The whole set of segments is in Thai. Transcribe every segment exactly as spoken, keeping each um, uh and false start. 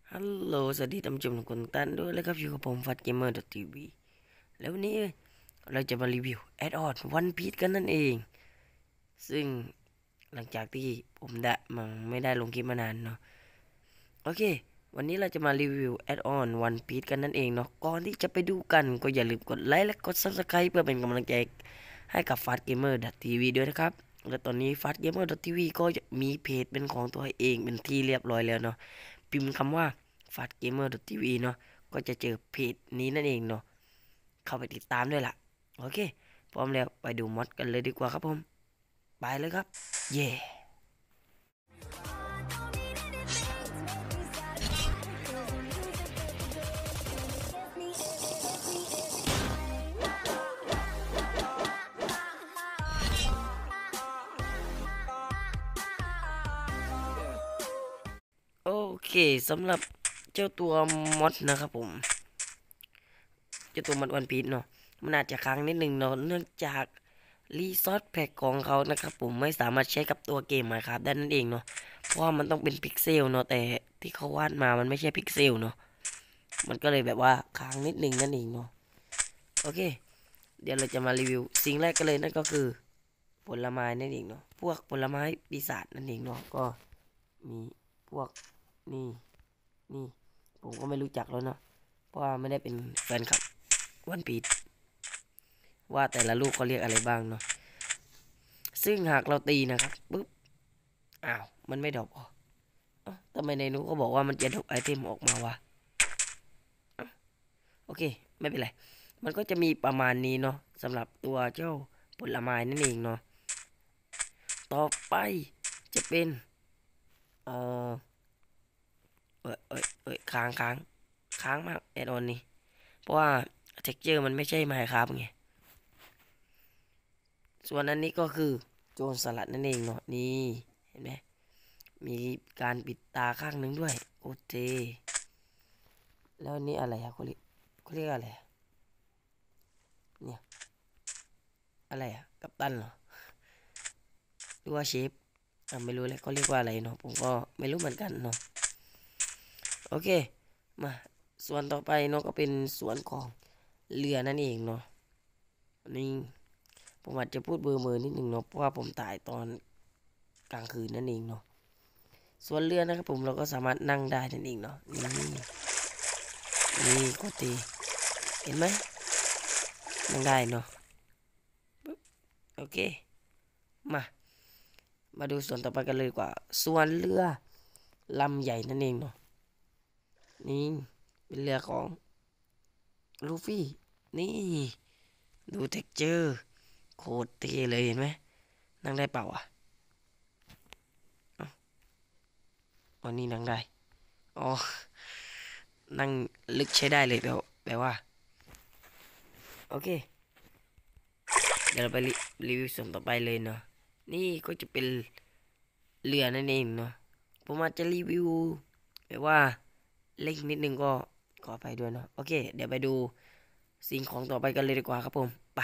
ฮัลโหลสวัสดีท่านผู้ชมทุกคนท่านด้วยแล้วครับอยู่กับผมฟัดเกมเมอร์ทีวีแล้ววันนี้เราจะมารีวิวแอดออนวันพีชกันนั่นเองซึ่งหลังจากที่ผมได้มังไม่ได้ลงคลิปมานานเนาะโอเควันนี้เราจะมารีวิวแอดออนวันพีชกันนั่นเองเนาะก่อนที่จะไปดูกันก็อย่าลืมกดไลค์และกด ซับสไครบ์ เพื่อเป็นกำลังใจให้กับฟัดเกมเมอร์ทีวีด้วยนะครับและตอนนี้ฟัดเกมเมอร์ทีวีก็มีเพจเป็นของตัวเองเป็นที่เรียบร้อยแล้วเนาะพิมพ์คำว่าฟัดเกมเมอร์ทีวีเนาะก็จะเจอเพจนี้นั่นเองเนาะเข้าไปติดตามด้วยล่ะโอเคพร้อมแล้วไปดูมอดกันเลยดีกว่าครับผมไปเลยครับเย่โอเคสำหรับเจ้าตัวมอดนะครับผมเจ้าตัวมอดวันพีชเนาะมันอาจจะค้างนิดนึงเนาะเนื่องจากรีซอสแพ็กของเขานะครับผมไม่สามารถใช้กับตัวเกมมาครับได้นั่นเองเนาะเพราะว่ามันต้องเป็นพิกเซลเนาะแต่ที่เขาวาดมามันไม่ใช่พิกเซลเนาะมันก็เลยแบบว่าค้างนิดนึงนั่นเองเนาะโอเคเดี๋ยวเราจะมารีวิวสิ่งแรกกันเลยนั่นก็คือผลไม้นั่นเองเนาะพวกผลไม้ปีศาจนั่นเองเนาะก็มีพวกนี่นี่ผมก็ไม่รู้จักแล้วเนาะเพราะว่าไม่ได้เป็นแฟนคลับวันพีชว่าแต่ละลูกเขาเรียกอะไรบ้างเนาะซึ่งหากเราตีนะครับปุ๊บอ้าวมันไม่ดรอปอ๋อทำไมในนู้นก็บอกว่ามันจะดรอปไอเทมออกมาวะโอเคไม่เป็นไรมันก็จะมีประมาณนี้เนาะสำหรับตัวเจ้าผลไม้นั่นเองเนาะต่อไปจะเป็นเอ่อเอ้ยเอ้ยเอ้ยค้างค้างค้างมากแอดออนนี้เพราะว่าเท็กเจอร์มันไม่ใช่ไมค์ครับไงส่วนอันนี้ก็คือโจรสลัดนั่นเองเนาะนี่เห็นไหมมีการปิดตาข้างหนึ่งด้วยโอเคแล้วอันนี้อะไรอะเขาเรียกเขาเรียกอะไรอะเนี่ยอะไรอะกัปตันเหรอหรือว่าเชฟอ่ะไม่รู้เลยเขาเรียกว่าอะไรเนาะผมก็ไม่รู้เหมือนกันเนาะโอเคมาส่วนต่อไปเนาะก็เป็นส่วนของเรือนั่นเองเนาะนี่ผมอาจจะพูดเบอร์เบอร์นิดหนึ่งเนาะเพราะว่าผมถ่ายตอนกลางคืนนั่นเองเนาะส่วนเรือนะครับผมเราก็สามารถนั่งได้นั่นเองเนาะนี่นี่ก็ตีเห็นไหมนั่งได้เนาะโอเคมามาดูส่วนต่อไปกันเลยดีกว่าส่วนเรือลำใหญ่นั่นเองเนาะนี่เป็นเรือของลูฟี่นี่ดูเท็กเจอร์โคตรเท่เลยเห็นไหมนั่งได้เปล่าอ่ะอ๋ออ๋อนี่นั่งได้อ๋อนั่งลึกใช้ได้เลยแปลแปลว่าโอเคเดี๋ยวเราไปรีรีวิวส่วนต่อไปเลยเนาะนี่ก็จะเป็นเรือนั่นเองเนาะผมอาจจะรีวิวแบบว่าเล็กนิดนึงก็ขอไปด้วยเนาะโอเคเดี๋ยวไปดูสิ่งของต่อไปกันเลยดีกว่าครับผมไป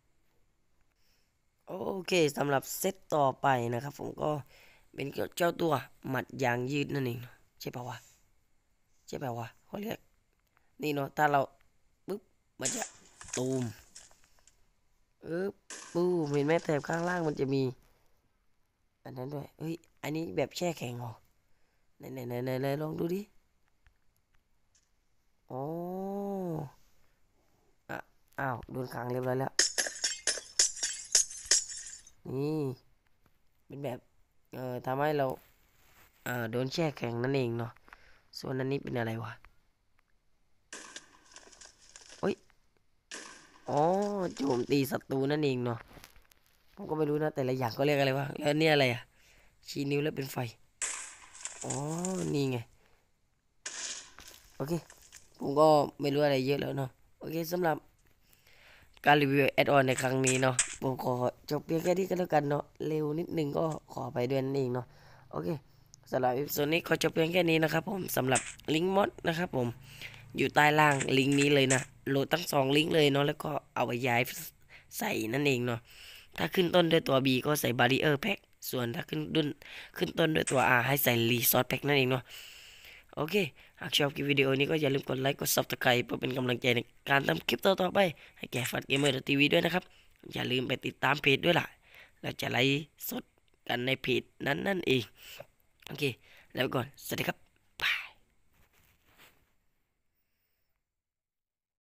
โอเคสำหรับเซตต่อไปนะครับผมก็เป็นเจ้าตัวหมัดยางยืดนั่นเองเนาะใช่ป่าววะใช่ป่าววะเขาเรียกนี่เนาะถ้าเราปุ๊บมันจะตูมเออปูมเห็นไหมแถบข้างล่างมันจะมีอันนั้นด้วยเฮ้ยอันนี้แบบแช่แข็งเหรอไหนไหนไหนไหนไหนลองดูดิอ๋ออ่ะอ้าวโดนขังเรียบร้อยแล้วนี่เป็นแบบเอ่อทำให้เราเอ่อโดนแช่แข็งนั่นเองเนาะส่วนอันนี้เป็นอะไรวะเฮ้ยอ๋อโจมตีศัตรูนั่นเองเนาะผมก็ไม่รู้นะแต่ละอย่างก็เรียกอะไรวะแล้วเนี่ยอะไรอ่ะชี้นิ้วแล้วเป็นไฟอ๋อนี่ไงโอเคผมก็ไม่รู้อะไรเยอะแล้วเนาะโอเคสำหรับการรีวิวแอดออนในครั้งนี้เนาะผมขอจบเพียงแค่นี้ก็แล้วกันเนาะเร็วนิดนึงก็ขอไปด้วยนั่นเองเนาะโอเคสำหรับอีพิโซดนี้ขอจบเพียงแค่นี้นะครับผมสำหรับลิงก์มอดนะครับผมอยู่ใต้ล่างลิงก์นี้เลยนะโหลดทั้งสองลิงก์เลยเนาะแล้วก็เอาไปย้ายใส่นั่นเองเนาะถ้าขึ้นต้นด้วยตัว B ก็ใส่บาริเออร์แพ็กส่วนถ้าขึ้นดุนขึ้นต้นด้วยตัว R ให้ใส่รีซอสแพ็กนั่นเองเนาะโอเคหากชอบคลิปวิดีโอนี้ก็อย่าลืมกดไลค์กด ซับสไครบ์ เพื่อเป็นกำลังใจในการทำคลิปต่อๆไปให้แก่ฟัดเกมเมอร์ทีวีด้วยนะครับอย่าลืมไปติดตามเพจด้วยล่ะเราจะไลฟ์สดกันในเพจนั้นนั่นเองโอเคแล้วก่อนสวัสดีครับ